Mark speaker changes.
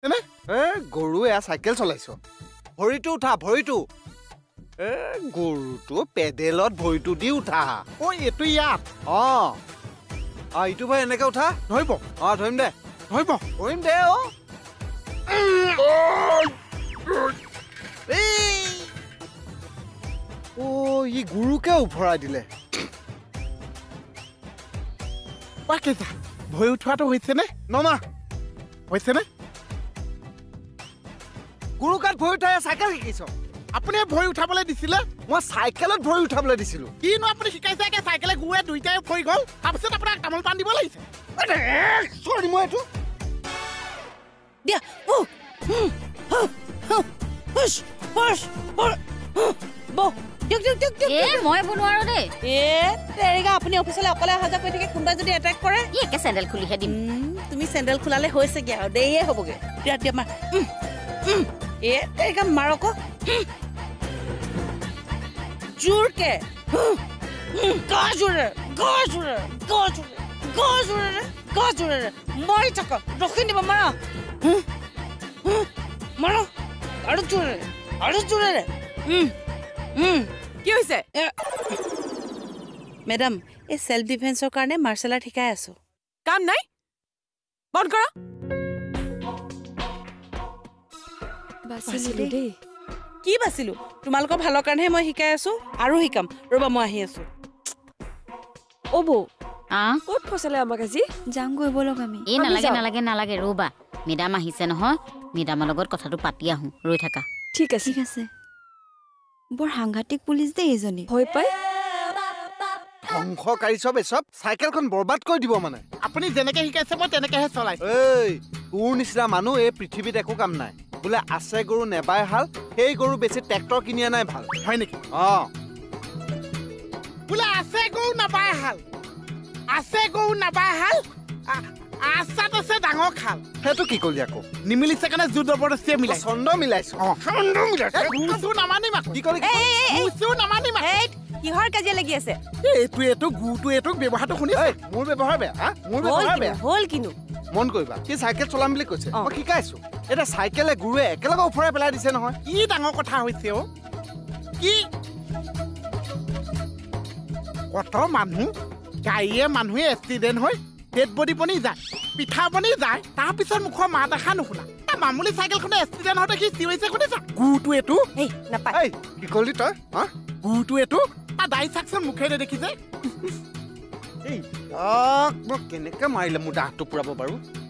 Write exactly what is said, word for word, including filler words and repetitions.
Speaker 1: এনে
Speaker 2: এ গৰু এয়া চাইকেল চলাইছ ভৰিটো উঠা ভৰিটো এ গৰুটো পেডেলত ভৰিটো দি উঠা
Speaker 1: ঐ এইটো ইয়াত
Speaker 2: অ অ ইটো ভাই এনেকে উঠা
Speaker 1: ধৰিব
Speaker 2: অ ধৰিম দে
Speaker 1: ধৰিব
Speaker 2: ধৰিম দে অ ও ই গুৰুকে উফৰাই দিলে
Speaker 1: পাকেজা ভৰি উঠোৱাটো হৈছেনে
Speaker 2: নমা
Speaker 1: হৈছেনে
Speaker 2: গুৰু কাত ভৰি উঠাই চাইকেল শিকিছ
Speaker 1: আপুনি ভৰি উঠাবলৈ দিছিলে
Speaker 2: মই চাইকেলত ভৰি উঠাবলৈ দিছিলো
Speaker 1: কিনো আপুনি শিকাইছে একে চাইকেলে গুৱে দুইটাই ভৰি গ'ল তাৰপিছত আপোনাক তামোল পাণ দিব লাগিছে
Speaker 2: চৰি মই এইটো
Speaker 3: দিয়া
Speaker 4: মই বনোৱাৰো দেই
Speaker 3: আপুনি অফিচলৈ অকলে অহা যোৱা কৰি থাকে কোনোবাই যদি এটেক কৰে
Speaker 4: একে চেণ্ডেল খুলিহে দিম
Speaker 3: তুমি চেণ্ডেল খোলালে হৈছেগে আৰু দেৰিয়ে হ'বগে দিয়া দিয়া মাৰ এ তেৰিকা মাৰ আকৌ জোৰকে গাজোৰে গাজোৰে গাজোৰে গাজোৰে গাজোৰে মাৰি থাক ৰখি দিব মাৰা মাৰা আৰু জোৰে আৰু জোৰে
Speaker 5: কি হৈছে
Speaker 3: মেডাম এই সেলফ ডিফেন্সৰ কাৰণে মাৰ্শাল আৰ্ট শিকাই আছো
Speaker 5: কাম নাই বন্ধ কৰা বাচিলো দেই
Speaker 3: কি বাচিলো তোমালোকৰ ভালৰ কাৰণেহে মই শিকাই আছো আৰু শিকাম ৰবা মই আহি আছো
Speaker 5: অ বৌ
Speaker 4: আ
Speaker 5: ক'ত ফচলে আমাক আজি
Speaker 4: যাম গৈ বলক আমি এই নালাগে নালাগে নালাগে ৰবা মেডাম আহিছে নহয় মেডামৰ লগত কথাটো পাতি আহো ৰৈ থাকা
Speaker 5: ঠিক আছে
Speaker 4: ঠিক আছে বৰ সাংঘাতিক পুলিচ দেই এজনী
Speaker 5: ভয় পাই
Speaker 2: ধ্বংসকাৰী চব এসব চাইকেলখন বৰবাদ কৰি দিব মানে
Speaker 1: আপুনি যেনেকে শিকাইছে মই তেনেকেহে চলাইছো
Speaker 2: এই তোৰ নিচিনা মানুহ এই পৃথিৱীত একো কাম নাই বোলে আছে গৰু নেবাই হাল সেই গৰু বেছি ট্ৰেক্টৰ কিনি আনাই ভাল
Speaker 1: হয় নেকি
Speaker 2: অ
Speaker 1: বোলে আছে গৰু নাবাই হাল আছে গৰু নাবাই হাল আছাত আছে ডাঙৰ খাল
Speaker 2: সেইটো কি কলি আকৌ
Speaker 1: নিমিলিছে কাৰণে জোৰ জবৰদস্তিয়ে মিলাই
Speaker 2: ছন্দ মিলাইছ
Speaker 1: অ ছন্দ মিলাইছ গুচু নামানিম আকৌ
Speaker 2: কি কলি
Speaker 1: গুচু নামানিম
Speaker 5: কিহৰ কাজিয়া লাগি আছে
Speaker 1: এইটো এইটো গুটো এইটো ব্যৱহাৰটো শুনিছে
Speaker 2: মোৰ ব্যৱহাৰ বেয়া হা মোৰ ব্যৱহাৰ বেয়া
Speaker 5: হ'ল কিনো
Speaker 2: মন কৰিবা কি চাইকেল চলাম বুলি কৈছে মই শিকাইছো এটা চাইকেলে গুৰুৱে একেলগে উফৰাই পেলাই দিছে নহয়
Speaker 1: কি ডাঙৰ কথা হৈছে অ কি কত মানুহ গাড়ীয়ে মানুহে এক্সিডেণ্ট হৈ ডেড বডি বনি যায় পিঠা বনি যায় তাৰপিছত মুখৰ মাত এষাৰ নুশুনা মামুলি চাইকেলখনে এক্সিডেণ্ট হওঁতে সি চিঞৰিছে শুনিছা গুটো এইটো
Speaker 5: এই নাপায়
Speaker 2: এই কি কলি তই হা
Speaker 1: গুটো এইটো তাৰ দাই চাকচোন মুখেৰে দেখিছে
Speaker 2: এই মই কেনেকে মাৰিলে মোৰ দাঁতটো পুৰাব বাৰু